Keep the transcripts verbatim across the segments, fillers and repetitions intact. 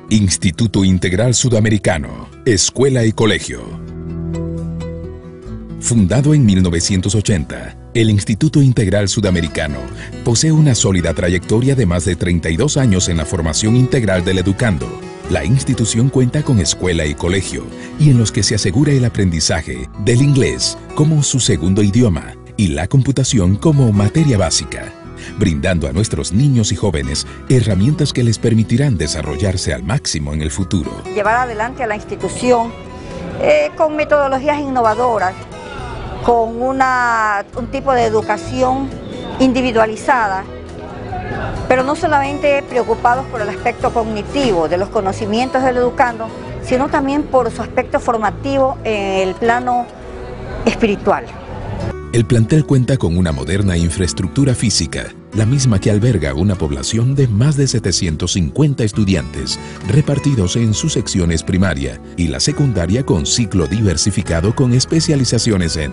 Instituto Integral Sudamericano, Escuela y Colegio. Fundado en mil novecientos ochenta, el Instituto Integral Sudamericano posee una sólida trayectoria de más de treinta y dos años en la formación integral del educando. La institución cuenta con escuela y colegio, y en los que se asegura el aprendizaje del inglés como su segundo idioma y la computación como materia básica, brindando a nuestros niños y jóvenes herramientas que les permitirán desarrollarse al máximo en el futuro. Llevar adelante a la institución eh, con metodologías innovadoras, con una, un tipo de educación individualizada, pero no solamente preocupados por el aspecto cognitivo de los conocimientos del educando, sino también por su aspecto formativo en el plano espiritual. El plantel cuenta con una moderna infraestructura física, la misma que alberga una población de más de setecientos cincuenta estudiantes, repartidos en sus secciones primaria y la secundaria con ciclo diversificado con especializaciones en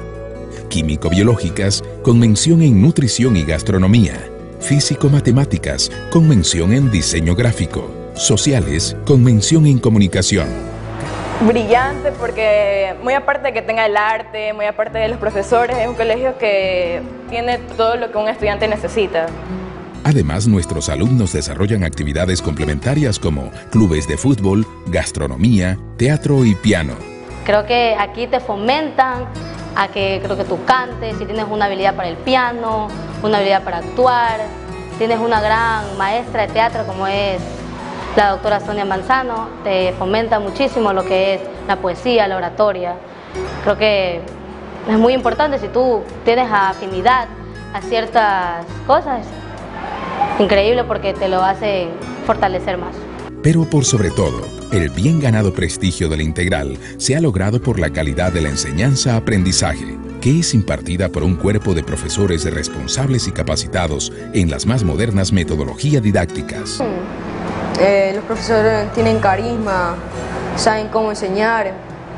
químico-biológicas, con mención en nutrición y gastronomía, físico-matemáticas, con mención en diseño gráfico, sociales, con mención en comunicación. Brillante porque muy aparte de que tenga el arte, muy aparte de los profesores, es un colegio que tiene todo lo que un estudiante necesita. Además, nuestros alumnos desarrollan actividades complementarias como clubes de fútbol, gastronomía, teatro y piano. Creo que aquí te fomentan a que, creo que tú cantes, si tienes una habilidad para el piano, una habilidad para actuar, tienes una gran maestra de teatro como es la doctora Sonia Manzano, te fomenta muchísimo lo que es la poesía, la oratoria. Creo que es muy importante si tú tienes afinidad a ciertas cosas, increíble porque te lo hace fortalecer más. Pero por sobre todo, el bien ganado prestigio de la Integral se ha logrado por la calidad de la enseñanza-aprendizaje, que es impartida por un cuerpo de profesores responsables y capacitados en las más modernas metodologías didácticas. Eh, los profesores tienen carisma, saben cómo enseñar,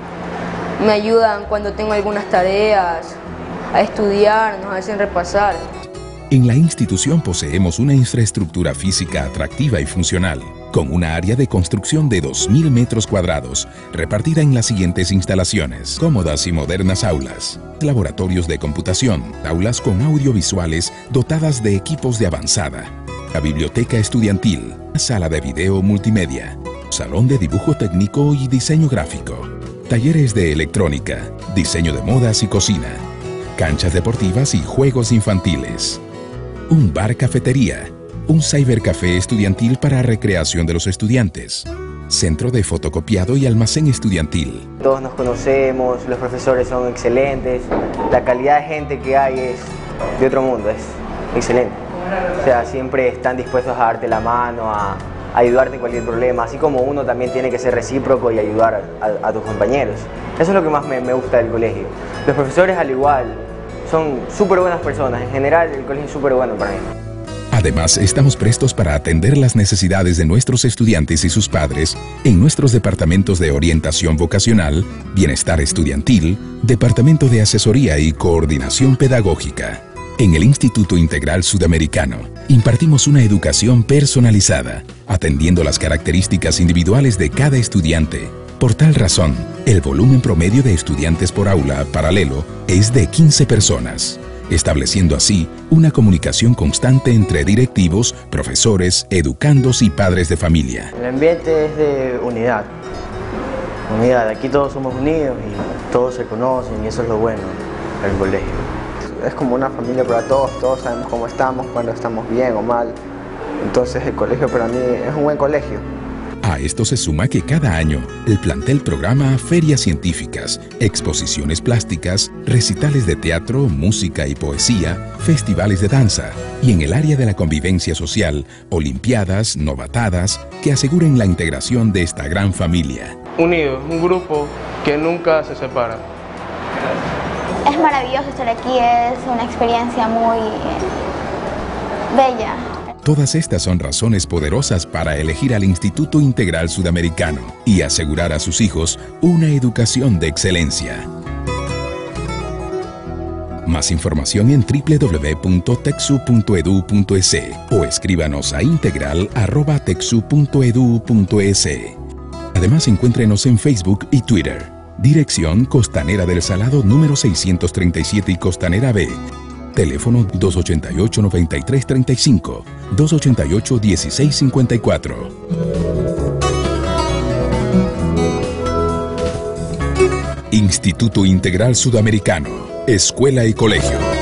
me ayudan cuando tengo algunas tareas, a estudiar, nos hacen repasar. En la institución poseemos una infraestructura física atractiva y funcional, con una área de construcción de dos mil metros cuadrados, repartida en las siguientes instalaciones: cómodas y modernas aulas, laboratorios de computación, aulas con audiovisuales dotadas de equipos de avanzada, la biblioteca estudiantil, sala de video multimedia, salón de dibujo técnico y diseño gráfico, talleres de electrónica, diseño de modas y cocina, canchas deportivas y juegos infantiles, un bar-cafetería, un cybercafé estudiantil para recreación de los estudiantes, centro de fotocopiado y almacén estudiantil. Todos nos conocemos, los profesores son excelentes, la calidad de gente que hay es de otro mundo, es excelente. O sea, siempre están dispuestos a darte la mano, a, a ayudarte en cualquier problema, así como uno también tiene que ser recíproco y ayudar a, a tus compañeros. Eso es lo que más me, me gusta del colegio. Los profesores al igual, son súper buenas personas, en general el colegio es súper bueno para mí. Además, estamos prestos para atender las necesidades de nuestros estudiantes y sus padres en nuestros departamentos de orientación vocacional, bienestar estudiantil, departamento de asesoría y coordinación pedagógica. En el Instituto Integral Sudamericano, impartimos una educación personalizada, atendiendo las características individuales de cada estudiante. Por tal razón, el volumen promedio de estudiantes por aula paralelo es de quince personas, estableciendo así una comunicación constante entre directivos, profesores, educandos y padres de familia. El ambiente es de unidad. Unidad, aquí todos somos unidos y todos se conocen y eso es lo bueno del colegio. Es como una familia para todos, todos sabemos cómo estamos, cuando estamos bien o mal. Entonces el colegio para mí es un buen colegio. A esto se suma que cada año el plantel programa ferias científicas, exposiciones plásticas, recitales de teatro, música y poesía, festivales de danza y en el área de la convivencia social, olimpiadas, novatadas que aseguren la integración de esta gran familia. Unidos, un grupo que nunca se separa. Es maravilloso estar aquí, es una experiencia muy bella. Todas estas son razones poderosas para elegir al Instituto Integral Sudamericano y asegurar a sus hijos una educación de excelencia. Más información en doble u doble u doble u punto tecsu punto edu punto es o escríbanos a integral arroba tecsu punto edu punto es. Además, encuéntrenos en Facebook y Twitter. Dirección Costanera del Salado número seiscientos treinta y siete y Costanera B. Teléfono dos ochenta y ocho, noventa y tres treinta y cinco, dos ochenta y ocho, dieciséis cincuenta y cuatro. Instituto Integral Sudamericano, Escuela y Colegio.